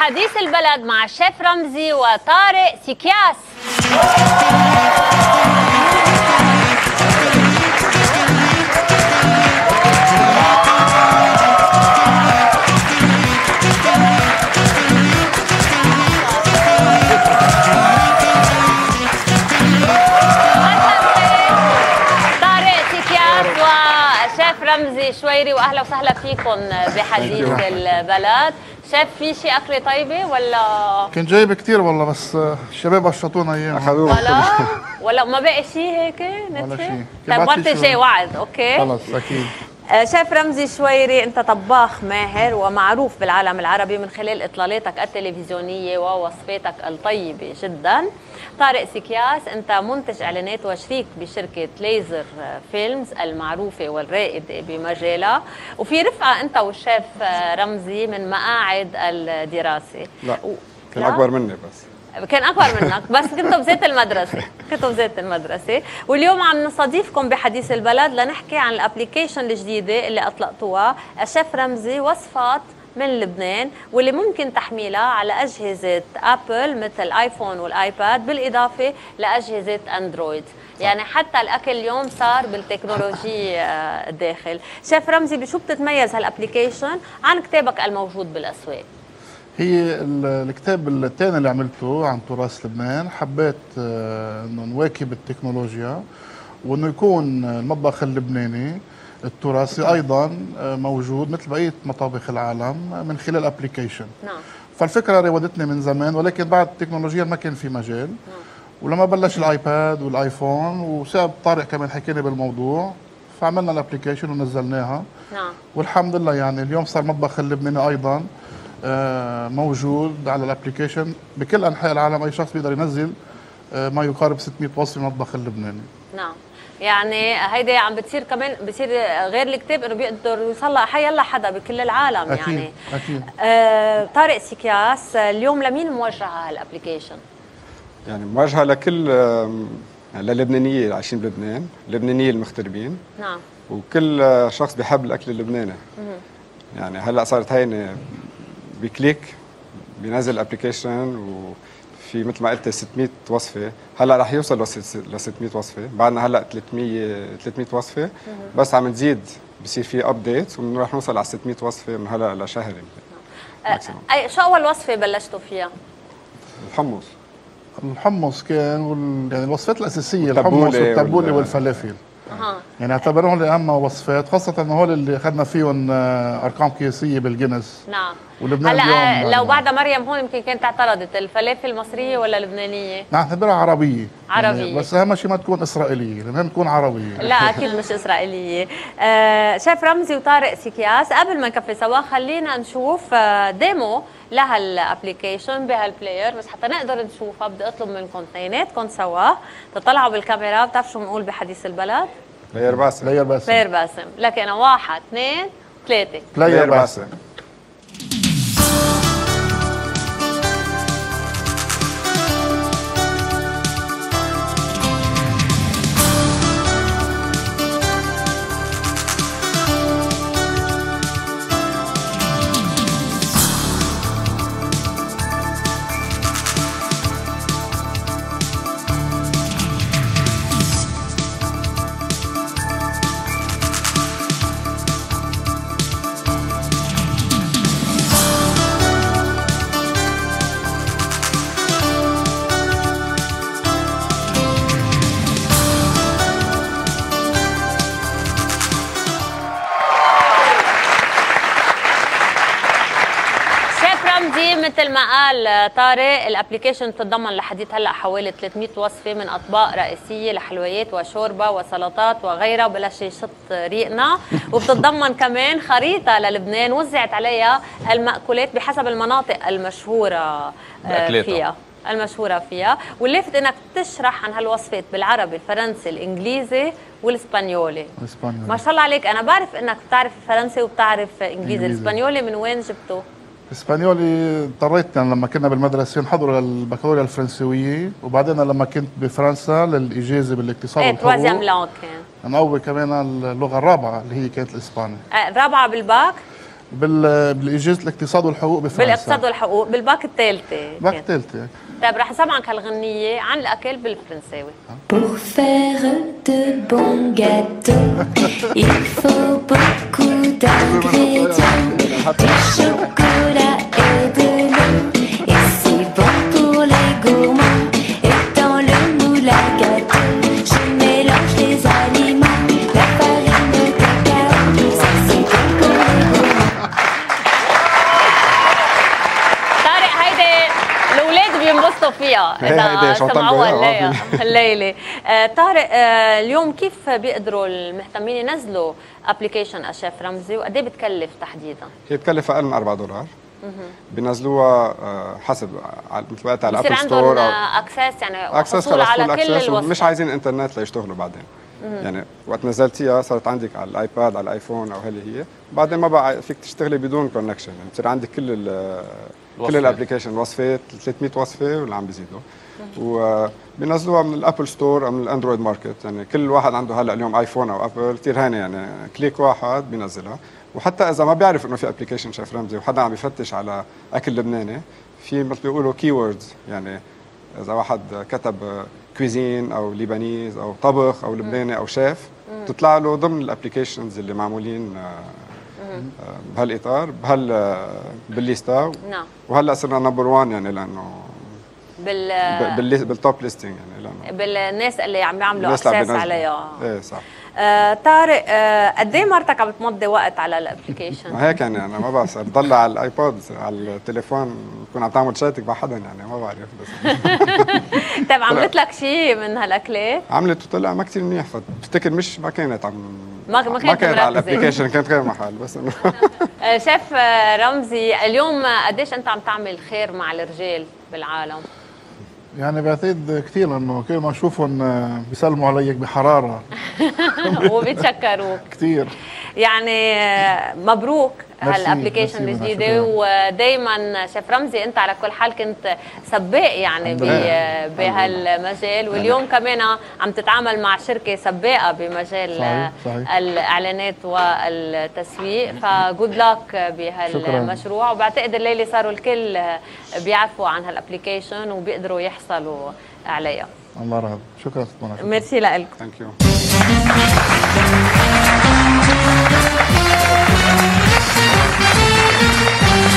بحديث البلد مع الشيف رمزي وطارق سيكياس. رمزي شويري واهلا وسهلا فيكم بحديث البلد. شاف في شيء اكله طيبه ولا؟ كنت جايب كثير والله، بس الشباب قشطونا اياه اخذوه. ولا ما بقي شيء هيك؟ ولا شيء. طيب مرة الجاي وعد. اوكي خلص اكيد. شيف رمزي شويري، انت طباخ ماهر ومعروف بالعالم العربي من خلال اطلالاتك التلفزيونيه ووصفاتك الطيبه جدا. طارق سيكياس، انت منتج اعلانات وشريك بشركه ليزر فيلمز المعروفه والرائده بمجالها، وفي رفقه انت والشيف رمزي من مقاعد الدراسه. لا كان اكبر مني، بس كان اكبر منك بس كنتوا بذات المدرسه. واليوم عم نستضيفكم بحديث البلد لنحكي عن الابلكيشن الجديده اللي اطلقتوها الشيف رمزي، وصفات من لبنان، واللي ممكن تحميلها على اجهزه ابل مثل الايفون والايباد، بالاضافه لاجهزه اندرويد. يعني حتى الاكل اليوم صار بالتكنولوجي الداخل. شيف رمزي، بشو بتتميز هالابلكيشن عن كتابك الموجود بالاسواق؟ هي الكتاب الثاني اللي عملته عن تراث لبنان، حبيت انه نواكب التكنولوجيا، وانه يكون المطبخ اللبناني التراثي ايضا موجود مثل بقيه مطابخ العالم من خلال ابلكيشن. نعم. فالفكره راودتني من زمان، ولكن بعد التكنولوجيا ما كان في مجال. نعم. ولما بلش الايباد والايفون وساب طارق كمان حكينا بالموضوع، فعملنا الابلكيشن ونزلناها. نعم. والحمد لله يعني اليوم صار المطبخ اللبناني ايضا موجود على الابلكيشن بكل انحاء العالم. اي شخص بيقدر ينزل ما يقارب 600 وصفه من المطبخ اللبناني. نعم. يعني هيدي عم بتصير كمان، بصير غير الكتاب انه بيقدر يوصل حيلا حدا بكل العالم. أكيد. يعني اكيد. طارق سيكياس، اليوم لمين موجهه هالابلكيشن؟ يعني موجهه لكل للبنانيه اللي عايشين بلبنان، اللبنانيه المغتربين. نعم. وكل شخص بيحب الاكل اللبناني. يعني هلا صارت هينه بكليك بينزل الابلكيشن، وفي مثل ما قلت 600 وصفه. هلا رح يوصل ل 600 وصفه، بعدنا هلا 300 وصفه، بس عم نزيد، بصير في ابديت ورح نوصل على 600 وصفه من هلا لشهر يمكن. شو اول وصفه بلشتوا فيها؟ الحمص كان يعني الوصفات الاساسيه، الحمص والتبوله والفلافل. يعني اعتبرهم اهم وصفات، خاصه انه هول اللي اخذنا فيهم ارقام قياسيه بالجينيس. نعم. ولبنان هلا لو بعد مريم هون يمكن كانت اعترضت، الفلافل مصريه ولا لبنانيه؟ نعتبرها عربيه. عربيه يعني بس اهم شيء ما تكون اسرائيليه، المهم تكون عربيه. لا اكيد مش اسرائيليه. شيف رمزي وطارق سيكياس، قبل ما نكفي سوا خلينا نشوف ديمو لهالابلكيشن بهالبلاير، بس حتى نقدر نشوفها بدي اطلب منكم اثنيناتكم سوا تطلعوا بالكاميرا. بتعرفوا شو بنقول بحديث البلد؟ بلاير باسم. بلاير باسم. لك انا 1 2 3 بلاير باسم. مثل ما قال طارق، الابلكيشن بتتضمن لحديث هلا حوالي 300 وصفه من اطباق رئيسيه لحلويات وشوربه وسلطات وغيرها، بلش يشط ريقنا. وبتتضمن كمان خريطه للبنان وزعت عليها المأكولات بحسب المناطق المشهوره فيها. واللافت انك تشرح عن هالوصفات بالعربي، الفرنسي، الانجليزي والاسبانيولي. ما شاء الله عليك، انا بعرف انك بتعرف الفرنسي وبتعرف انجليزي. الاسبانيولي من وين جبته؟ اسبانيولي اضطريت يعني لما كنا بالمدرسه نحضر البكالوريا الفرنسويه، وبعدين لما كنت بفرنسا للاجازه بالاقتصاد والحقوق تروازيام لانغ كان نقوي كمان اللغه الرابعه اللي هي كانت الاسباني. الرابعه بالباك؟ بالاجازه الاقتصاد والحقوق بفرنسا. بالاقتصاد والحقوق بالباك الثالثه. باك الثالثه. طيب رح اسمعك هالغنيه عن الاكل بالفرنساوي. Pour faire de bons gâteaux, il faut beaucoup d'ingrédients, du chocolat et de l'eau, et c'est bon pour les gourmands. Et dans le moule à gâteau, je mélange les aliments, la farine, le cacao, ça c'est bon pour les gourmands. طارق هيدي الاولاد بينبسطوا فيها اذا سمعوها الليله. طارق اليوم كيف بيقدروا المهتمين ينزلوا ابلكيشن الشيف رمزي وقد ايه بتكلف تحديدا؟ هي بتكلف اقل من $4. بينزلوها حسب مثل ما قلت على الابل ستور او اكسس، يعني اكسس حصول على كل الوصفات. مش الوصفات. عايزين انترنت ليشتغلوا بعدين. يعني وقت نزلتيها صارت عندك على الايباد على الايفون او هل هي بعدين ما بقى فيك تشتغلي بدون كونكشن، يعني بتصير عندك كل الابلكيشن وصفات 300 وصفه واللي عم بيزيدوا. وبينزلوها من الابل ستور او من الاندرويد ماركت، يعني كل واحد عنده هلا اليوم ايفون او ابل كثير هاني، يعني كليك واحد بينزلها. وحتى اذا ما بيعرف انه في ابلكيشن شيف رمزي وحدا عم بيفتش على اكل لبناني، في مثل بيقولوا كي ووردز، يعني اذا واحد كتب كويزين او ليبانيز او طبخ او لبناني او شيف بتطلع له ضمن الابلكيشنز اللي معمولين بهالاطار بالليستا. نعم. وهلا صرنا نمبر 1 يعني لانه بالتوب ليستنج، يعني لانه بالناس اللي عم بيعملوا اكسس عليها. ايه صح. طارق قد ايه مرتك عم بتمضي وقت على الابلكيشن؟ ما هيك يعني انا ما بعرف، بضل على الايباد على التليفون بكون عم تعمل شاتك مع حدا، يعني ما بعرف بس. طيب عملت لك شيء من هالاكلات؟ عملت وطلع ما كثير منيح، فبفتكر ما كانت ما كانت على الابلكيشن، كانت غير محل بس انه شيف رمزي اليوم قديش انت عم تعمل خير مع الرجال بالعالم؟ يعني بعتقد كثير، انه كل ما اشوفهم بيسلموا عليك بحراره وبيتشكروك كثير. يعني مبروك هالابلكيشن الجديده، ودائما شيف رمزي انت على كل حال كنت سباق يعني بهالمجال، واليوم كمان عم تتعامل مع شركه سباقه بمجال صحيح. الاعلانات والتسويق، فجود لك بهالمشروع. وبعتقد الليله صاروا الكل بيعرفوا عن هالابلكيشن وبيقدروا يحصلوا عليها. الله رحب. شكرا. ميرسي لك. ثانك يو. Thank you.